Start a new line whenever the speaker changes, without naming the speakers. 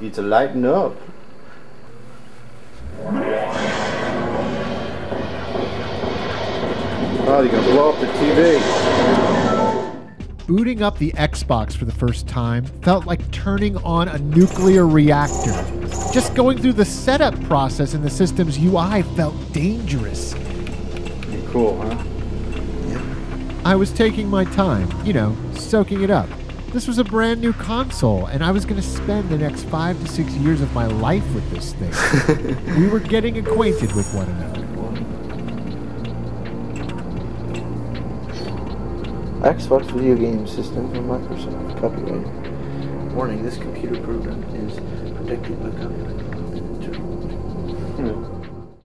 It's lighting up. Oh, you're gonna blow up the TV.
Booting up the Xbox for the first time felt like turning on a nuclear reactor. Just going through the setup process in the system's UI felt dangerous.
Pretty cool, huh?
I was taking my time, soaking it up. This was a brand new console, and I was going to spend the next 5 to 6 years of my life with this thing. We were getting acquainted with one another.
Xbox video game system from Microsoft. Copyright. Warning, this computer program is protected by copyright.